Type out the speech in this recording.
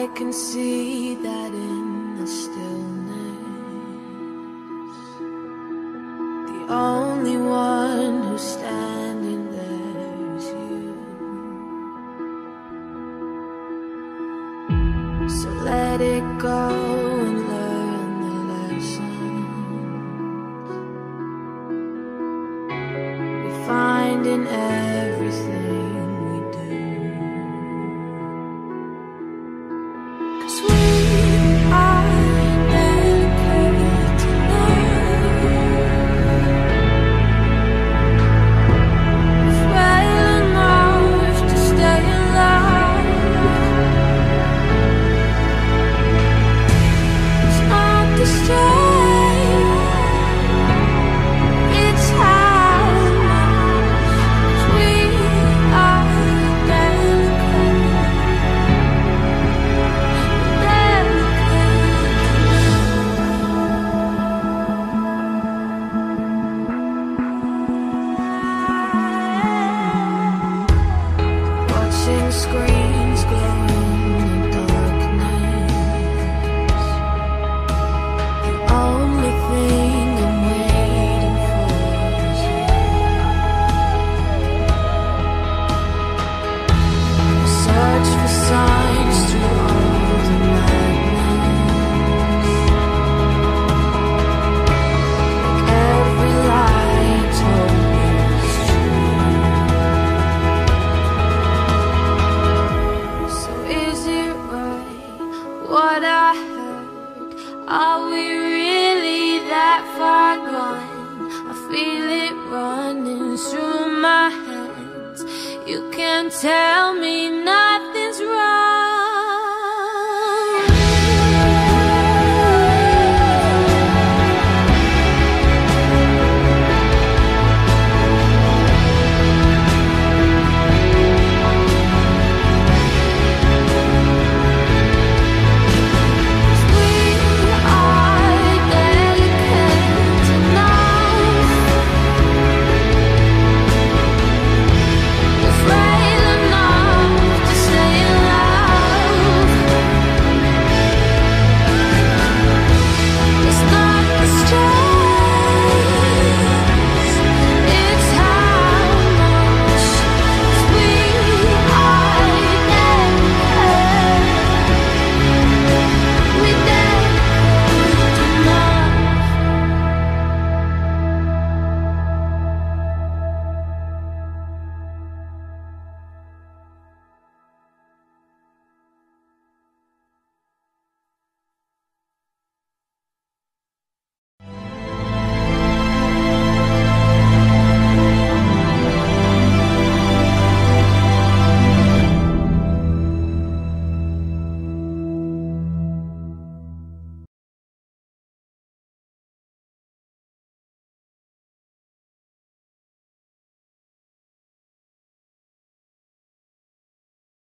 I can see that in the stillness, the only one who's standing there is you. So let it go and learn the lessons we find in everything we do. 'Cause we are dedicated to love. We're well enough to stay alive. It's not the strength, it's how much. 'Cause we are dedicated. Watching screens glow in the darkness, the only thing I'm waiting for is you. I search for signs through all the madness, like every lie told me is true. So is it right what I heard? Are we really that far gone? I feel it running through my hands. You can't tell me nothing.